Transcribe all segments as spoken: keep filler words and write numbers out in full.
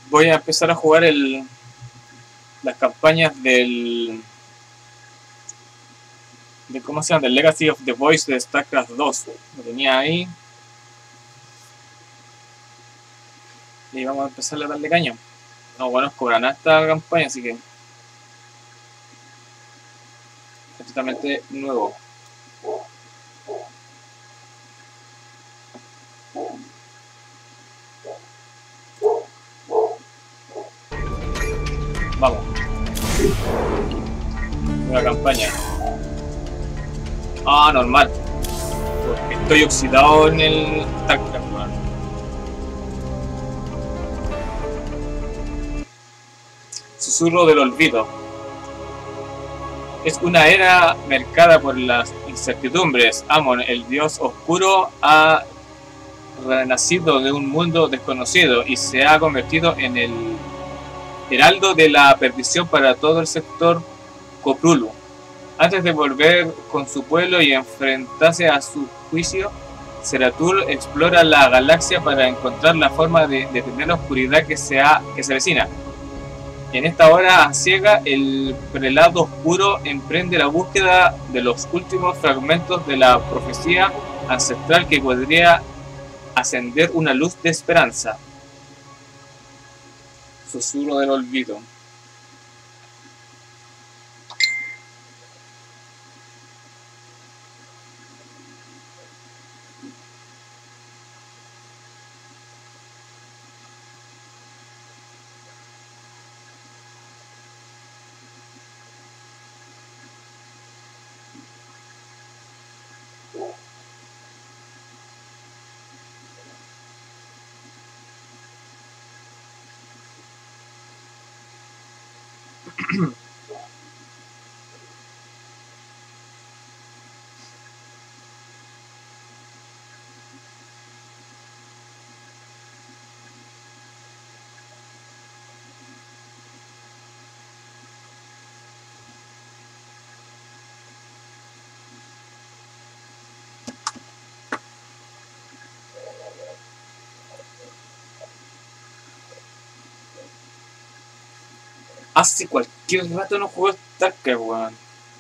voy a empezar a jugar el las campañas del de cómo se llama, del Legacy of the Voice de StarCraft dos. Lo tenía ahí y vamos a empezar a darle caña. No, bueno, cobran esta campaña, así que es totalmente nuevo. Vamos. Nueva campaña. Ah, normal. Porque estoy oxidado en el StarCraft. Susurro del olvido. Es una era marcada por las incertidumbres. Amon, el dios oscuro, ha renacido de un mundo desconocido y se ha convertido en el heraldo de la perdición para todo el sector Coprulu. Antes de volver con su pueblo y enfrentarse a su juicio, Zeratul explora la galaxia para encontrar la forma de detener la oscuridad que se, ha, que se avecina. En esta hora ciega, el prelado oscuro emprende la búsqueda de los últimos fragmentos de la profecía ancestral que podría ascender una luz de esperanza. Susurro del olvido. Hace cualquier rato no juego StarCraft, weón.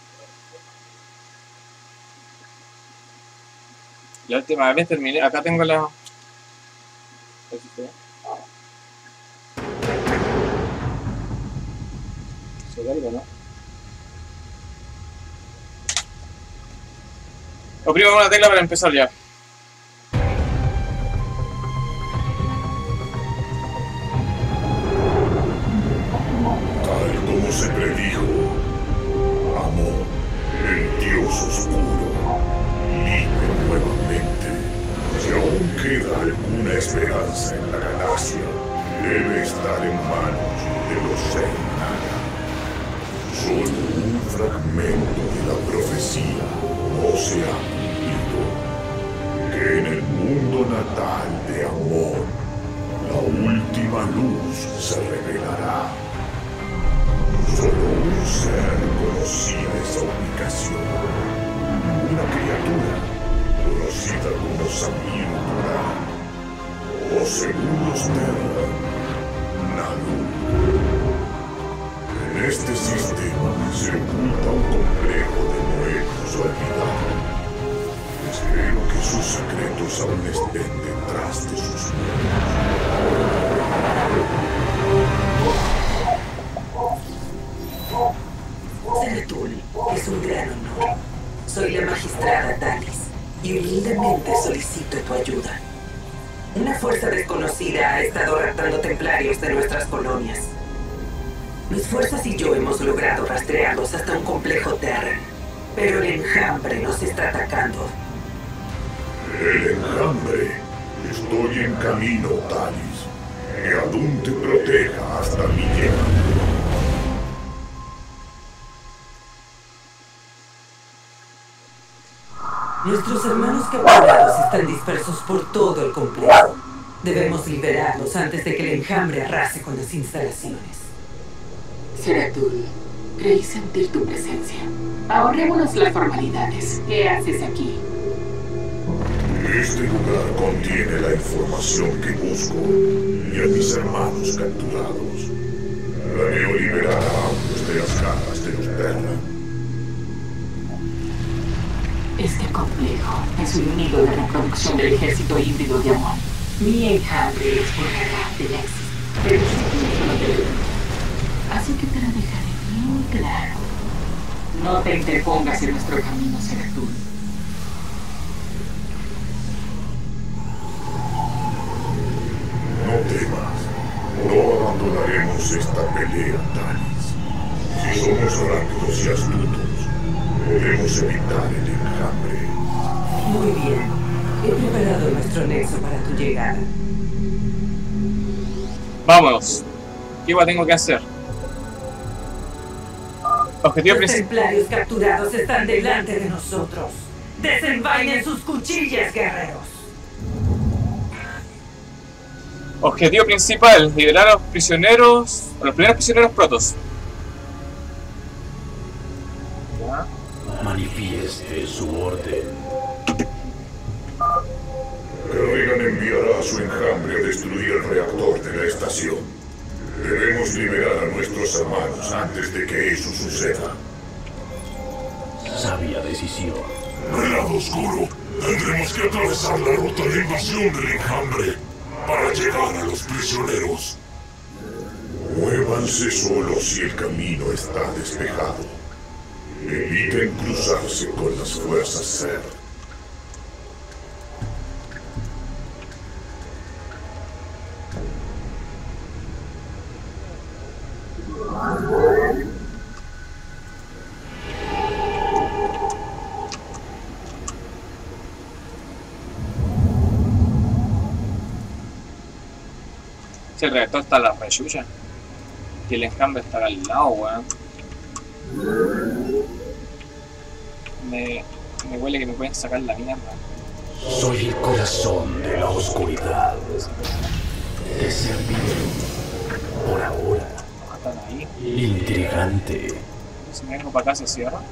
La última vez terminé. Acá tengo la. Se carga, ¿no? Oprimo una tecla para empezar ya. Se predijo, Amon, el dios oscuro, libre nuevamente. Si aún queda alguna esperanza en la galaxia, debe estar en manos de los Sennaga. Solo un fragmento de la profecía no se ha cumplido. Que en el mundo natal de Amon, la última luz se revelará. Solo un ser conocía esa ubicación. Una criatura conocida como Samir Turan, o según los Terra, Naluk. En este sistema se oculta un complejo de muertos olvidados. Espero que sus secretos aún estén detrás de sus muros. Zeratul, es un gran honor. Soy la magistrada Talis y humildemente solicito tu ayuda. Una fuerza desconocida ha estado raptando templarios de nuestras colonias. Mis fuerzas y yo hemos logrado rastrearlos hasta un complejo Terran, pero el enjambre nos está atacando. El enjambre. Estoy en camino, Talis. Que Adun te proteja hasta mi llegada. Nuestros hermanos capturados están dispersos por todo el complejo. Debemos liberarlos antes de que el enjambre arrase con las instalaciones. Zeratul, creí sentir tu presencia. Ahorrémonos las formalidades. ¿Qué haces aquí? Este lugar contiene la información que busco y a mis hermanos capturados. Planeo liberar a ambos de las garras de los Terra. Este complejo es un nido de reproducción del ejército híbrido de Amon. Mi enjambre les borrará de la existencia, pero si no te lo digo. Así que te lo dejaré bien claro. No te interpongas en nuestro camino, Seratul. No temas, no abandonaremos esta pelea, Talis. Si somos rápidos y astutos, podemos evitar el enjambre. Muy bien. He preparado nuestro nexo para tu llegada. Vámonos. ¿Qué igual tengo que hacer? Objetivo Los principal. templarios capturados están delante de nosotros. Desenvainen sus cuchillas, guerreros. Objetivo principal, liberar a los prisioneros, a los primeros prisioneros protos. ¿Ya? Manifieste su orden. Kerrigan enviará a su enjambre a destruir el reactor de la estación. Debemos liberar a nuestros hermanos antes de que eso suceda. Sabia decisión. El lado oscuro. Tendremos que atravesar la ruta de invasión del enjambre para llegar a los prisioneros. Muévanse solo si el camino está despejado. Eviten cruzarse con las fuerzas Ser. Si el reactor está a la rechucha. Y el enjambre está al lado, weón. Me, me huele que me pueden sacar la mierda. Soy el corazón de la oscuridad. Te serviré. Por ahora. Están ahí. Intrigante. Si me vengo para acá se cierra.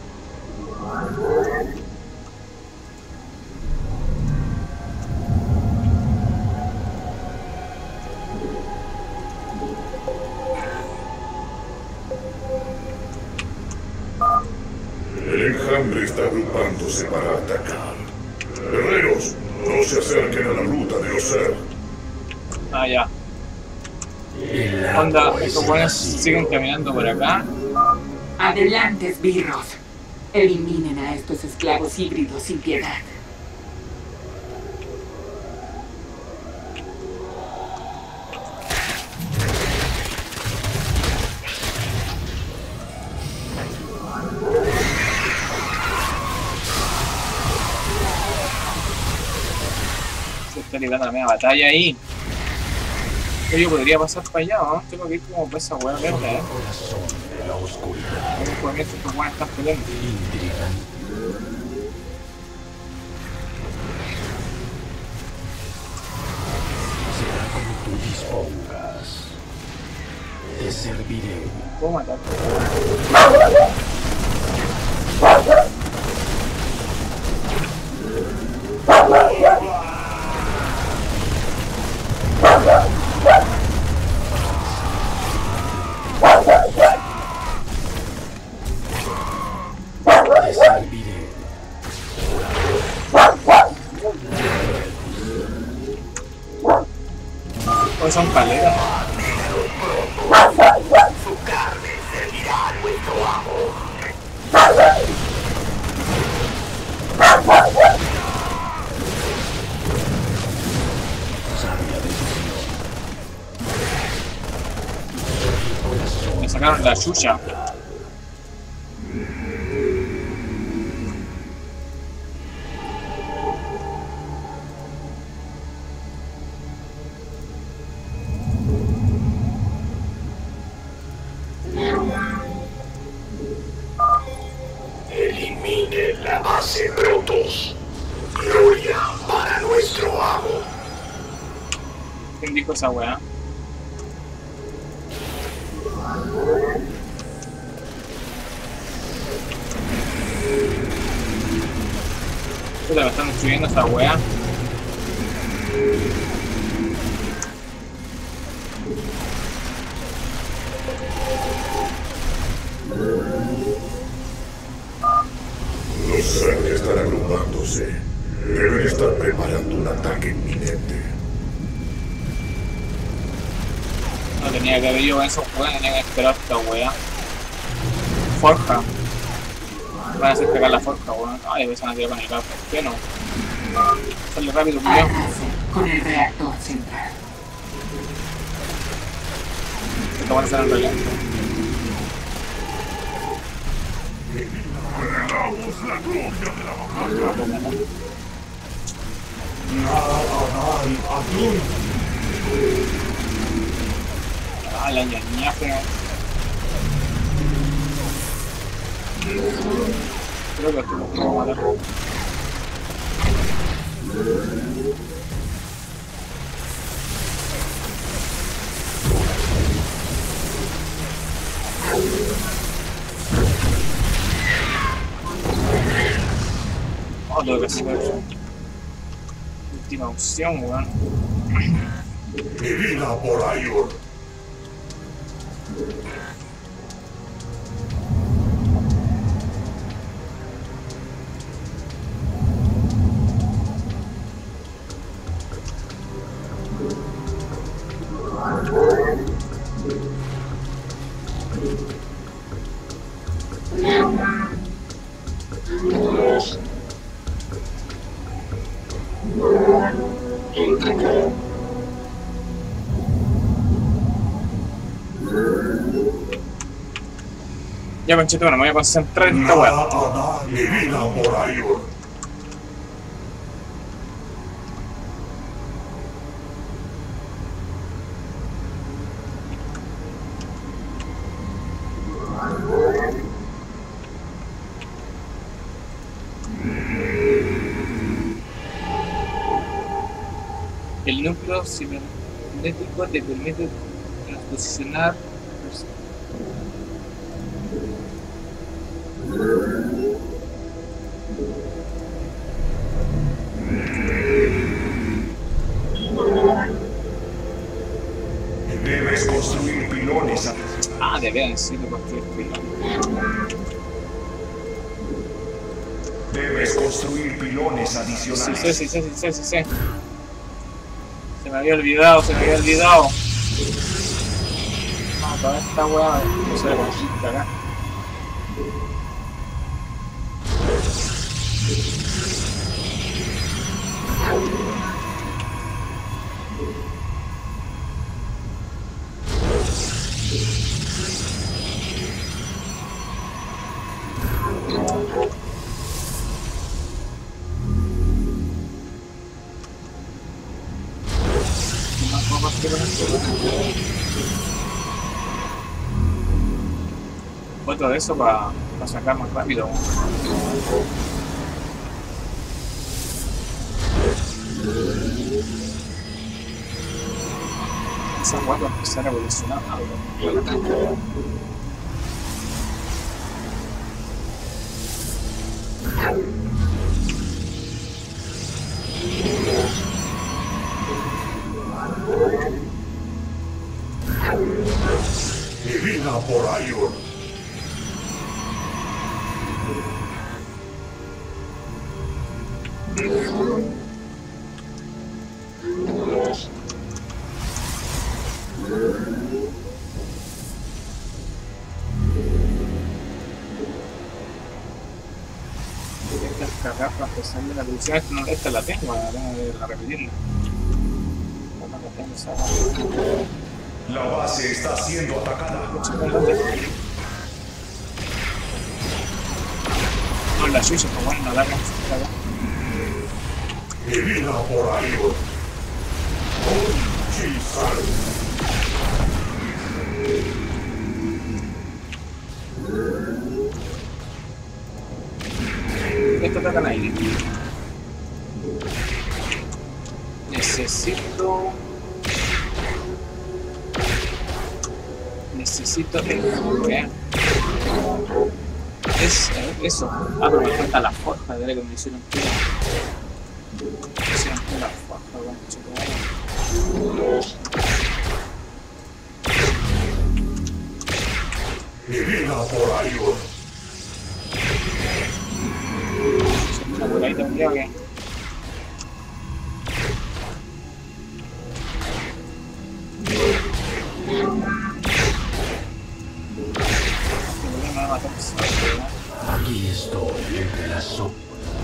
El enjambre está agrupándose para atacar. Guerreros, no se acerquen a la ruta de los Ser. Ah, ya. El Onda, agua es estos buenos vacío. siguen caminando por acá. Adelante, esbirros. Eliminen a estos esclavos híbridos sin piedad. Se está librando la media batalla ahí. Yo podría pasar para allá, ¿no? Tengo que ir como para esa hueá verde, ¿eh? Corazón de la oscuridad. Por mientras estos buenos están peleando. Intrigante. Será como tú dispongas. Te serviré. ¿Puedo matar? Te serviré. ¿O son paletas? Sabia decisión. Me sacaron la chucha. Eliminen la base Protoss. Gloria para nuestro amo. ¿Quién dijo esa weá? Puta, me están destruyendo esa weá. Los Zerg están agrupándose. Deben estar preparando un ataque inminente. No tenía que haber ido a esos weones, tenía que esperar esta wea. Forja. Van a hacer pegar la forja, weón. Ay, a veces van a tirar con el gato. ¿Por qué no? Sale rápido, culiao. Hágase con el reactor central. Esto van a hacer en relento. Ah, la ñañafe. Creo que esto lo puedo matar. Oh, tengo que hacer eso. Última opción, weón. Irina por Aiur. Ya, conchito, bueno, me voy a concentrar en esta weá. Irina por Aiur. El núcleo cibernético te permite posicionar. Debes construir pilones. Ah, deberían decirlo construir pilones. Debes construir pilones Sí, adicionales. sí, sí, sí, sí, sí, sí, sí. Se me había olvidado, se me había olvidado. Ah, toda esta weá, no sé cómo se acá. Otro de eso para pa sacar más rápido. Esa hueá va a empezar a evolucionar algo. Irina por Aiur. Esta garra empezar de la evolución, esta, no, esta la tengo, la tengo que repetirla. La base está siendo atacada. No, la suya está buena, no la hagan. Irina por Aiur. Chisal. Esto atacan aire. Necesito... Necesito esto, vean. Es, eh, eso. Ah, pero me falta la forja de la que me hicieron. Siempre la faja, weón, chico. Irina por ahí. Está por ahí también, que me va a matar. Aquí estoy entre las sombras.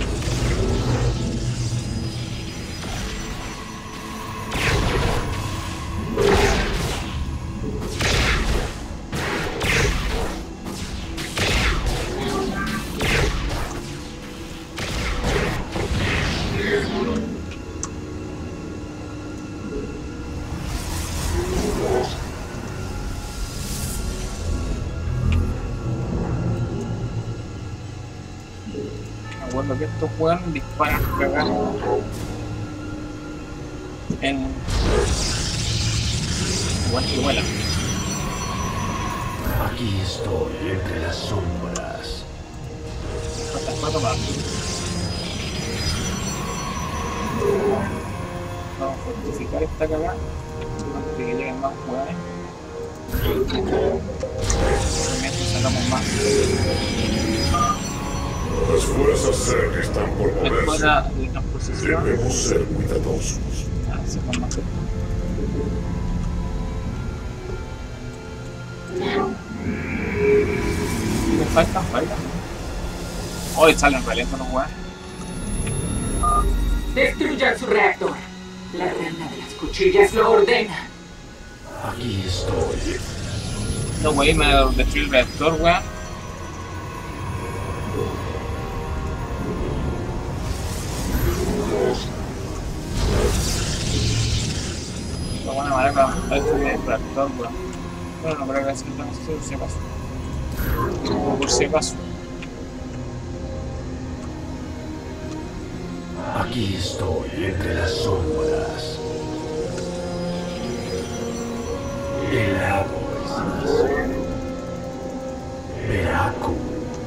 Recuerdo que estos weones disparan cagando en igual que vuelan. Aquí estoy entre las sombras. Faltan cuatro más. Vamos a fortificar esta cagada antes de que lleguen más weones. También sacamos más. Las fuerzas Zerg están por Después moverse. de de transposición. Debemos ser cuidadosos. Ah, se van más. Y me faltan, faltan. Hoy salen valientes los weones. Destruyan su reactor. La reina de las cuchillas lo ordena. Aquí estoy. No, wey, me destruyó el reactor, weón. Lo van a matar para destruir el reactor, weón. Bueno, no creo que sea tan necesario, por si acaso. O por si acaso. Aquí estoy entre las sombras. El lago es Veraku.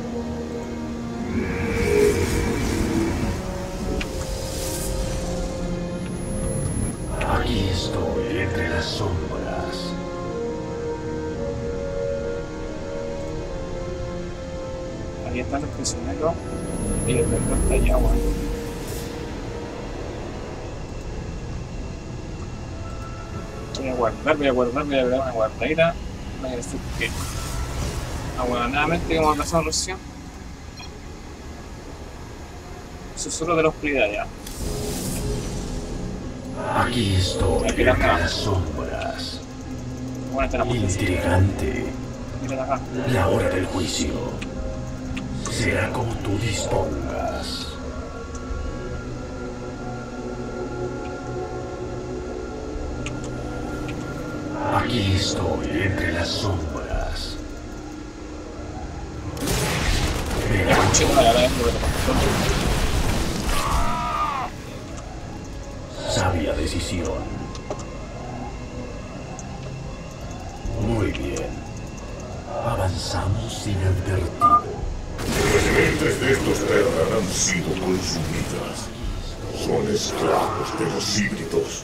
Aquí estoy entre las sombras. Ahí están los prisioneros. Y el reactor está allá, weón. Voy a guardar, voy a guardar, voy a dar una guardadita. Voy a decir que. Ah, bueno, nuevamente como pasó recién. Susurro de la oscuridad ya. Aquí estoy entre las sombras. Bueno, está la música. Intrigante. Mira acá. La hora del juicio será como tú dispongas. Aquí estoy entre las sombras. Verá. Chico, la verdad es que Sabia decisión. Muy bien. Avanzamos sin advertido. Las mentes de estos Terran han sido consumidas. Son esclavos de los híbridos.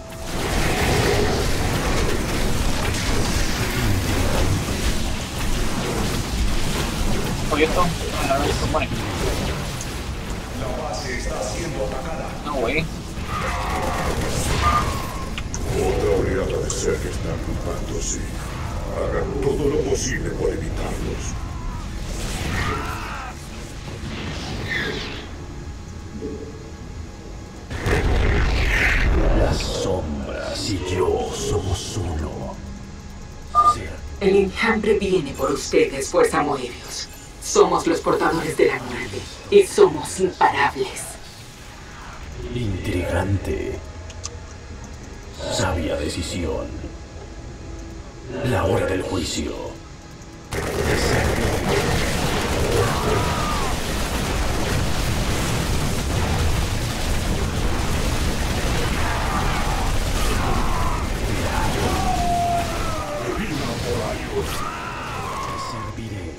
Oye, esto, a ver, esto pone. La base está siendo atacada. No, wey. Otra oleada de Zerg está agrupándose. Hagan todo lo posible por evitarlos. Las sombras y yo somos uno. Ser- El enjambre viene por ustedes, Fuerza Moebius. Somos los portadores de la muerte y somos imparables. Intrigante. Sabia decisión. La hora del juicio. Te serviré.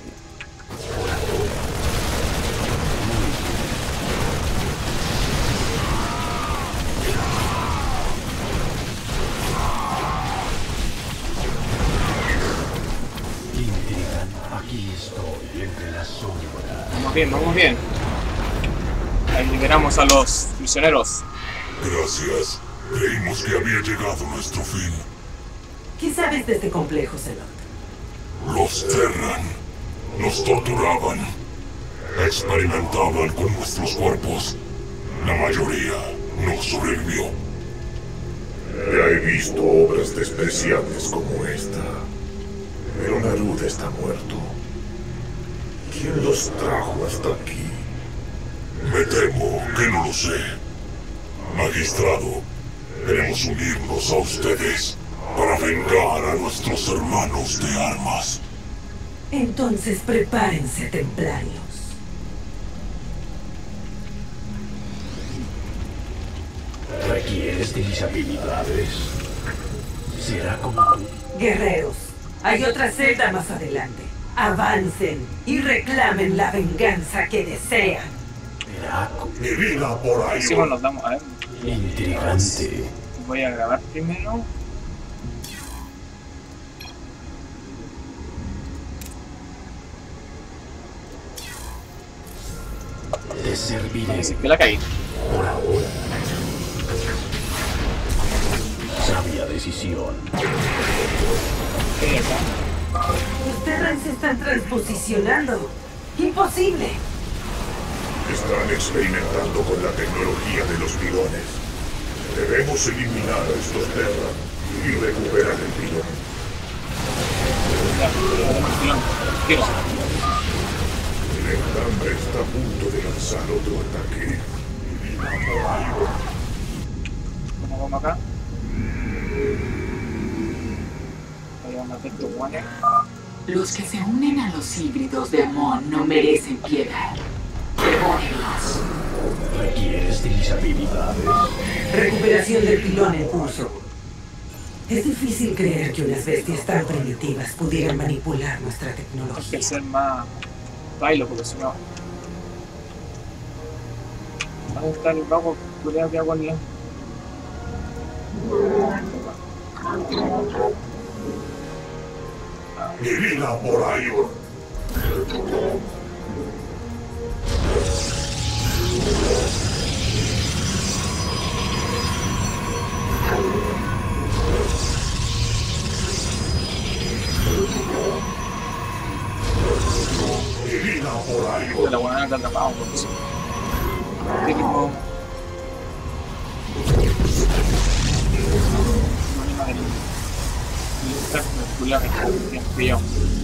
estoy entre las sombras. Vamos bien, vamos bien. Ahí liberamos a los prisioneros. Gracias. Creímos que había llegado nuestro fin. ¿Qué sabes de este complejo, Zelot? Los Terran nos torturaban. Experimentaban con nuestros cuerpos. La mayoría no sobrevivió. Ya he visto obras despreciables como esta. Pero Narud está muerto. ¿Quién los trajo hasta aquí? Me temo que no lo sé. Magistrado, queremos unirnos a ustedes para vengar a nuestros hermanos de armas. Entonces prepárense, templarios. ¿Requieres de mis habilidades? Será como tú. Guerreros, hay otra celda más adelante. Avancen y reclamen la venganza que desean. Draco. Mi vida por ahí. Encima nos damos. A ver, Intrigante. voy a grabar primero. Te serviré Así que la caí. por ahora. Sabia decisión. Ok, acá. Los Terran se están transposicionando. ¡Imposible! Están experimentando con la tecnología de los pilones. Debemos eliminar a estos Terran y recuperar el pilón. Ya, pilón, tiro. El enjambre está a punto de lanzar otro ataque. ¿Cómo vamos acá? Voy a matar estos guanes. Los que se unen a los híbridos de Amon no merecen piedad. Devórenlos. ¿Requieres de mis habilidades? Recuperación del pilón en curso. Es difícil creer que unas bestias tan primitivas pudieran manipular nuestra Hay que tecnología. ser más bailo porque si no. ¿Dónde está el vago culeado que hago al lado? Mi vida por ahí. Mi vida por ahí. De la buena que atrapado porque si. Típico. Anima del. del insecto del culeado que está bien pillado.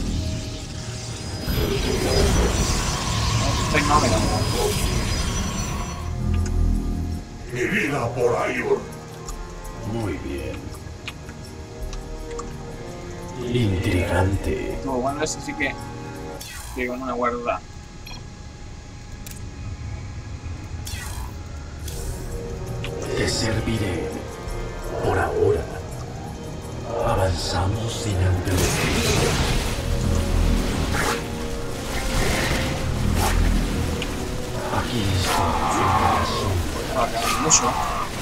Estáis más o menos. Mi vida por ahí. Muy bien. Intrigante. Estuvo bueno eso, sí que. Que con una guarda. Te serviré. Por ahora. Avanzamos sin antelación. Aquí está la sombra. Va a quedar mucho.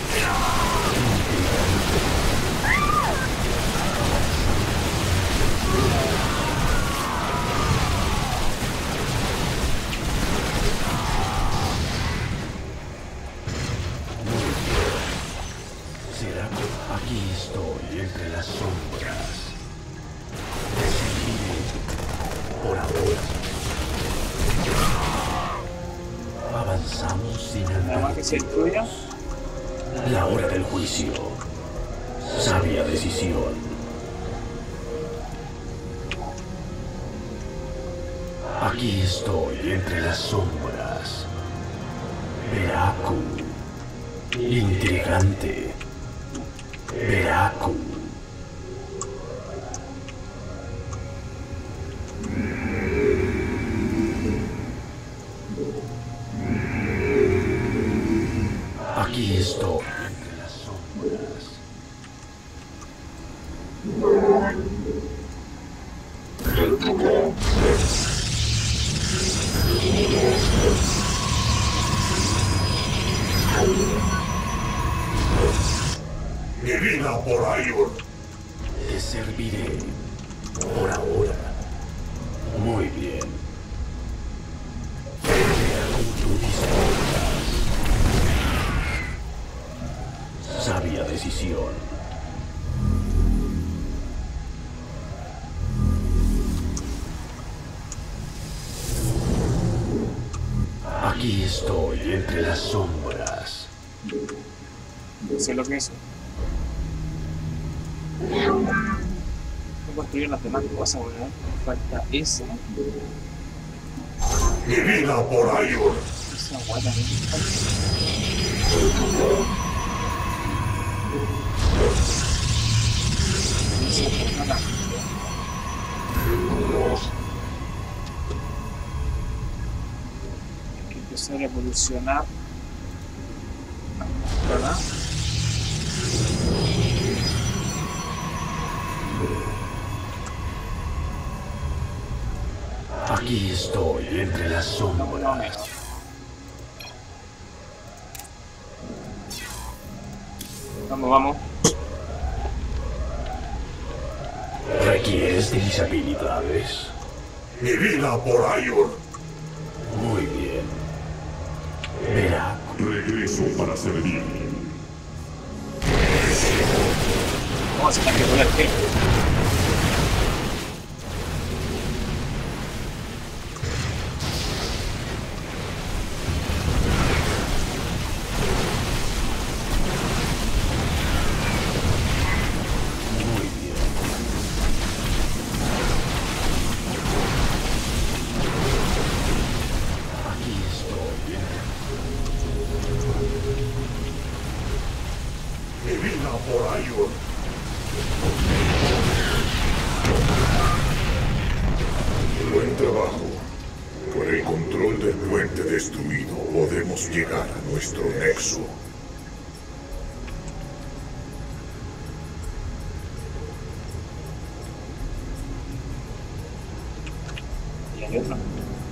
Será que aquí estoy entre las sombras. Te serviré. Por ahora. Avanzamos sin Nada más que se antelación. destruya. La hora del juicio. Sabia decisión. Aquí estoy entre las sombras. Veraku. Intrigante. Veraku. Aquí estoy entre las sombras. Mi vida por ahí. Te serviré. Por ahora. Muy bien. Aquí estoy entre las sombras. No sé lo que es. Voy a construir las demás cosas, weón. Me falta esa. Mi vida por Aiur. Esa weá también me falta. Esa nada. Hay que empezar a evolucionar. ¿Verdad? Aquí estoy entre las sombras. Vamos, vamos. ¿Requieres de mis habilidades? Mi vida por Aiur. Muy bien. Verá. Regreso para servir. Vamos a tener que volar aquí. Buen trabajo. Con el control del puente destruido, podemos llegar a nuestro nexo. Y hay otro.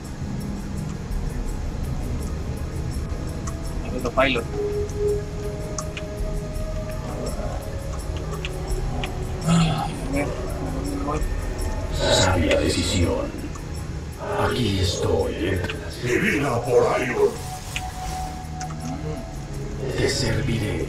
Hay otro pilot. A ver, voy. Sabia decisión. Aquí estoy entre las... Mi vida por Aiur. Te serviré.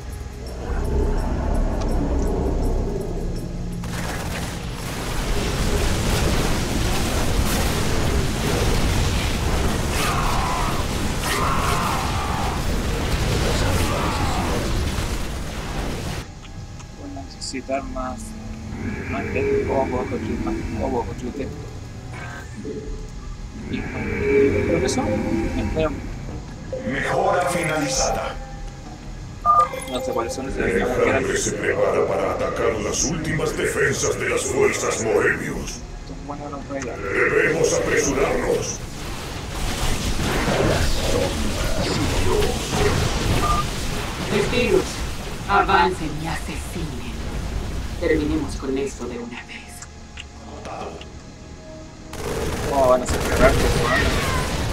Voy a necesitar más, más técnico, o puedo construir más, o puedo construir técnico. Y creo que eso, espera, Mejora finalizada. no sé cuáles son esas El que quedan. enjambre se prepara para atacar las últimas defensas de las fuerzas Moebius. Estos buenos los voy a dar. Debemos apresurarnos. Testigos, avancen y asesinen. Terminemos con esto de una vez. ¿Cómo van a ser cargos, weón?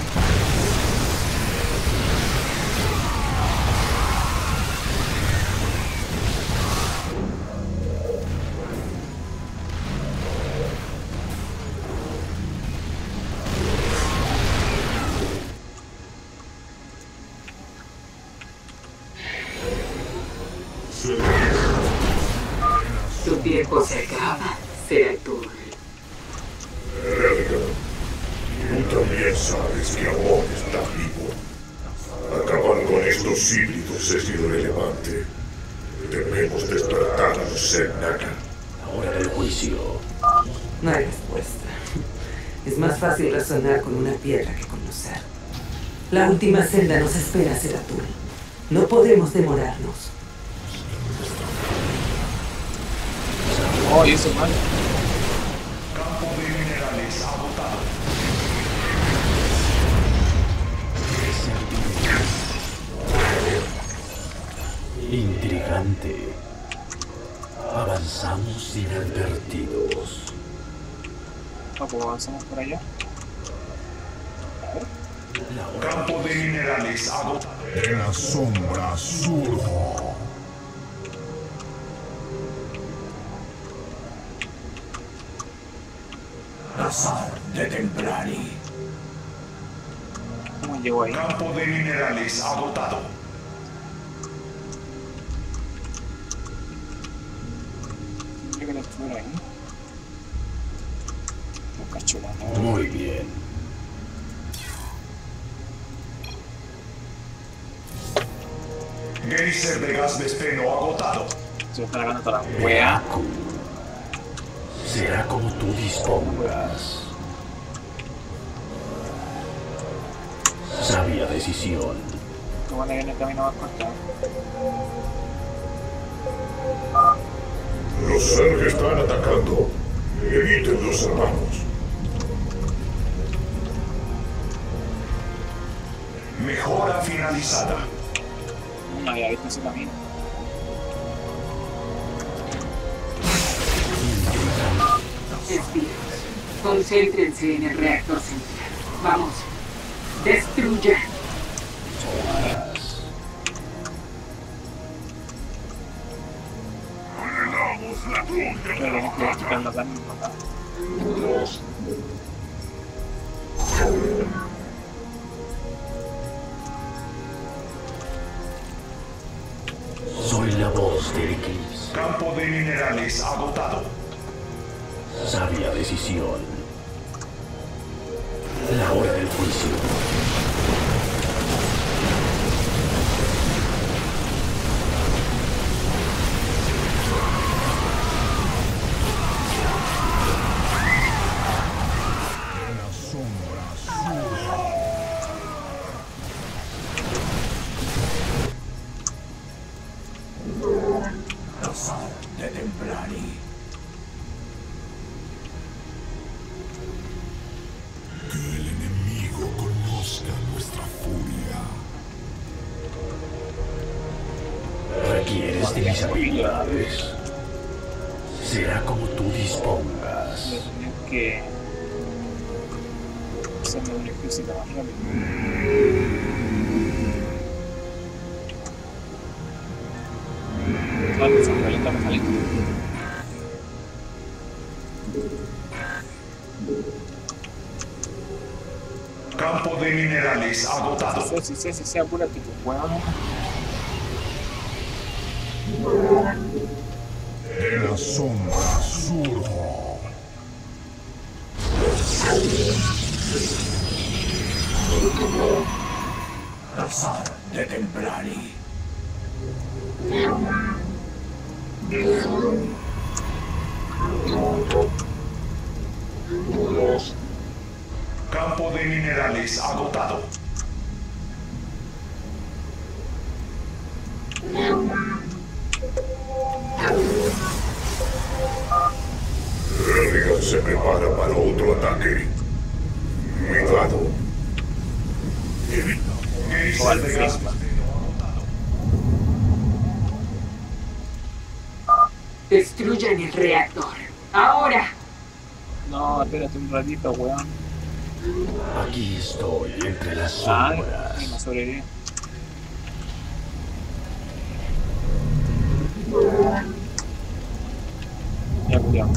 Tu tiempo se acaba, será tú. Helga, tú también sabes que Amon está vivo. Acabar con estos híbridos es irrelevante. Debemos despertar a los Xenaka. La hora del juicio. No hay respuesta. Es más fácil razonar con una piedra que conocer. La última celda nos espera, Zeratul. No podemos demorarnos. Oh, y eso, man. Campo de minerales agotado. Intrigante. Avanzamos inadvertidos. Ah, pues avanzamos por allá. Campo de minerales agotado. En la sombra surjo. Azar de Templari. ¿Cómo llegó ahí? Campo de minerales agotado. Tendría que destruir ahí. No cacho la nada. Muy bien. Geyser de gas de esteno agotado. Se está ganando toda la wea. Aku. Será como tú dispongas. Sabia decisión. Qué bueno que viene el camino más corto. Los Zerg están atacando. Eviten los hermanos. Mejora finalizada. No había visto ese camino. Espías, concéntrense en el reactor central. Vamos, destruyan. Creo que tienes que quitar la carne por acá. Soy la voz del eclipse. Campo de minerales agotado. Sabia decisión. La hora del juicio. De Templari. Que el enemigo conozca nuestra furia. Requieres de mis habilidades. Será como tú dispongas. Voy a tener que hacerme un ejército más rápido. Vale, son calenta, me calenta. Campo de minerales agotado. Sí, sí, sí, sí, sí, apúrate, que weón. De la sombra surjo. Azar de Templari. Campo de minerales agotado. Regan se prepara para otro ataque. Cuidado. Evita. Geyser de gas. Destruyan el reactor. ¡Ahora! No, espérate un ratito, weón. Aquí estoy entre las Ay, sombras. no sobreviví. Ya, cuidado.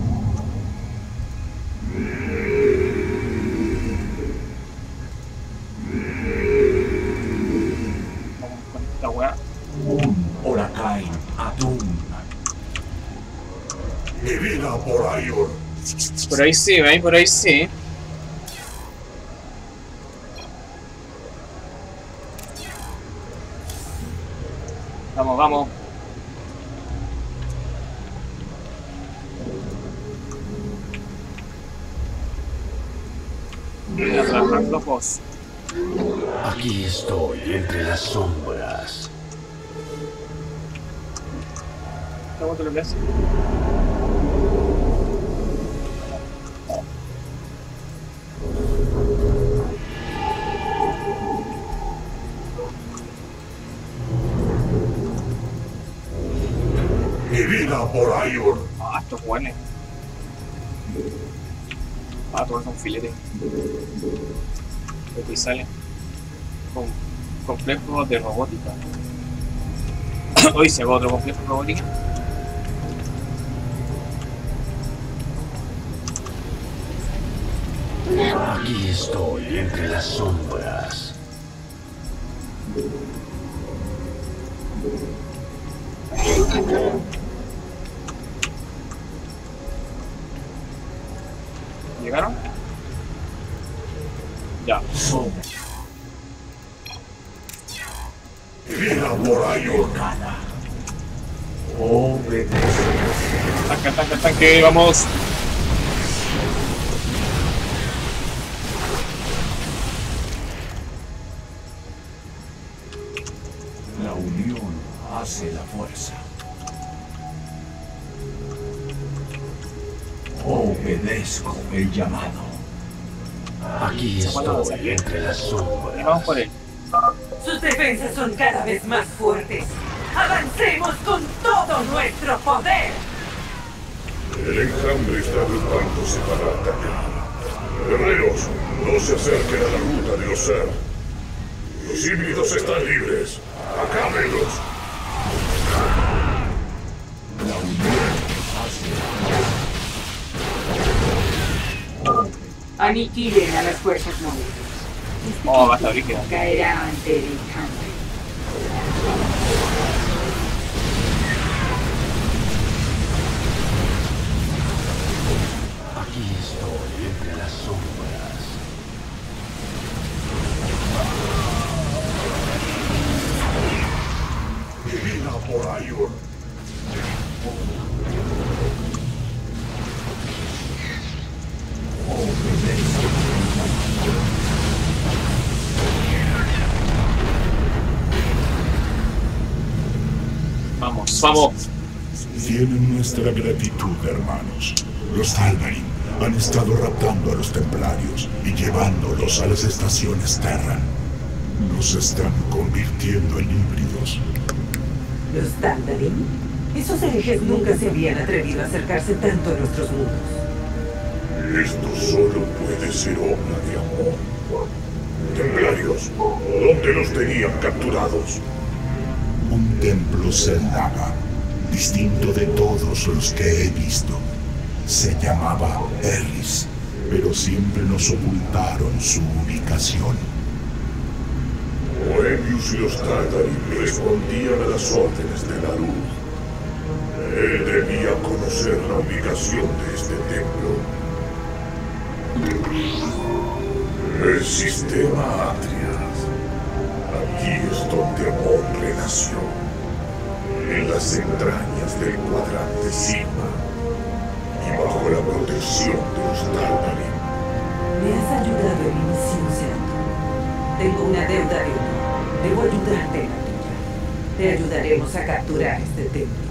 Vamos con esta weá. Huracán Atum. Divina por Iron. Por ahí sí, ¿veis? Por ahí sí. Vamos, vamos. Voy a trabajar los boss. Aquí estoy entre las sombras. ¿Qué aguanto lo que hace? Divina por Iron. Ah, estos buenos. Ah, todos son filetes. Aquí sale. Con complejo de robótica. Hoy se va otro complejo de robótica. Aquí estoy entre las sombras. ¿Llegaron? Ya. Mira por ahí, Orcana. Obedece. Tanque, tanque, tanque, vamos. La unión hace la fuerza. Obedezco el llamado. Aquí estoy entre las sombras. Y vamos por él. Sus defensas son cada vez más fuertes. ¡Avancemos con todo nuestro poder! El enjambre está agrupándose para atacar. Guerreros, no se acerquen a la ruta de los Ser. Los híbridos están libres. ¡Acábenlos! La unión hace la fuerza. Aniquilen a las fuerzas móviles. Este Oh, va a estar rígido. caerá ante el enjambre. Aquí estoy entre las sombras. Mira por ahí, Orcana. Vamos, vamos. Tienen nuestra gratitud, hermanos. Los Taldarin han estado raptando a los templarios y llevándolos a las estaciones Terran. Nos están convirtiendo en híbridos. ¿Los Taldarin? Esos herejes nunca se habían atrevido a acercarse tanto a nuestros mundos. Esto solo puede ser obra de amor. Templarios, ¿dónde los tenían capturados? Un templo Zeldaga, distinto de todos los que he visto. Se llamaba Eris, pero siempre nos ocultaron su ubicación. Moebius y los Taldarin respondían a las órdenes de la luz. Él debía conocer la ubicación de este templo. El sistema Atrias. Aquí es donde Amon renació. En las entrañas del cuadrante Sigma. Y bajo la protección de los Taldarin. Me has ayudado en mi misión, Zeratul. Tengo una deuda de honor. Debo ayudarte en la tuya. Te ayudaremos a capturar este templo.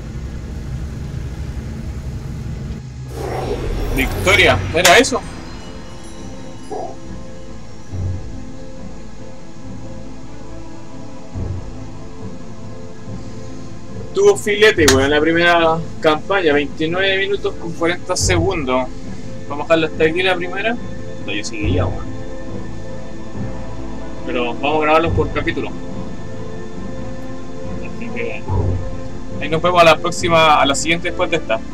Victoria, ¿era eso? Tuvo filete, bueno, en la primera campaña, veintinueve minutos con cuarenta segundos. Vamos a dejarlo hasta aquí la primera. No, yo seguiría, bueno. Pero vamos a grabarlos por capítulo. Así que ahí nos vemos a la próxima, a la siguiente después de esta.